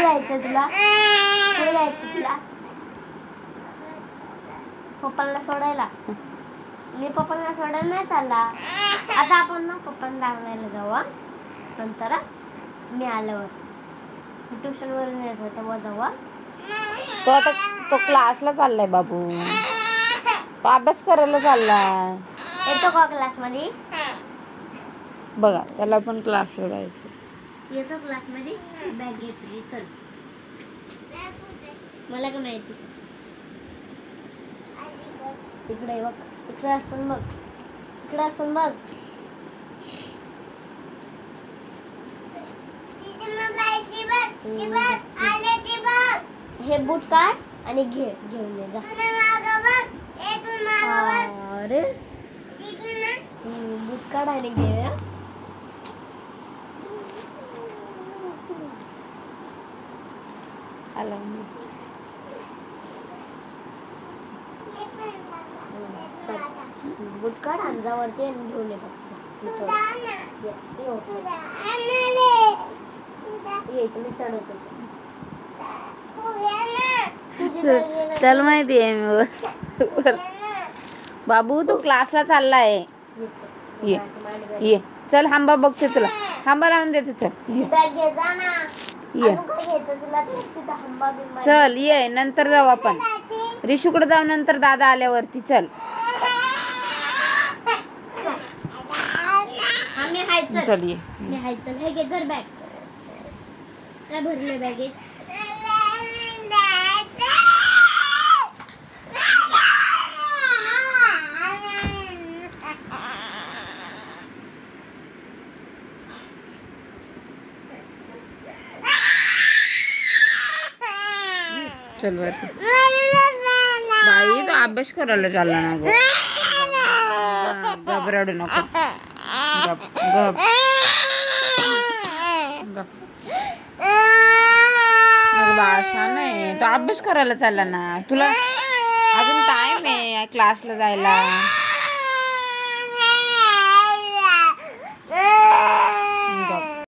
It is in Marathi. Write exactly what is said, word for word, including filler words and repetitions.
जायचं तुला? कुठे जायचं तुला? पप्पांना सोडायला? मी पप्पांना सोडायला नाही चालला. आता आपण ना पप्पांना आणायला जाऊ नंतर मी आल्यावर. ट्युशन वरून यायचं तेव्हा जाऊ. तो आता तो क्लासला चाललाय बाबू. तो अभ्यास करायला चाललाय. येतो का क्लासमध्ये? बघा त्याला पण क्लासला जायचं. येतो क्लासमध्ये. बॅग घेतली चल. मला काय माहिती. इकडे बघ. इकडे असं बघ. इकडे असं बघ. हे बूट काढ आणि घे घेऊन ये जा. अरे बूट काढ आणि घे. आला बूट काढ अंगावरती आणि घेऊन ये फक्त. ये तुम्ही चढवतो. चल माहिती आहे बाबू तू क्लासला चाललाय. ये ये चल हांबा बघते तुला. हांबा लावून देते. चल ये चल ये नंतर जाऊ आपण. रिशूकडे जाऊ नंतर दादा आल्यावरती. चल चल ये. हे घे धर बॅग. काय भरले बॅगेत? चल वर बाई तो अभ्यास करायला चालला ना गो. घबराडू नको. गप गप गप. भाषा नाही तो अभ्यास करायला चालला ना. तुला अजून टाइम आहे क्लासला जायला.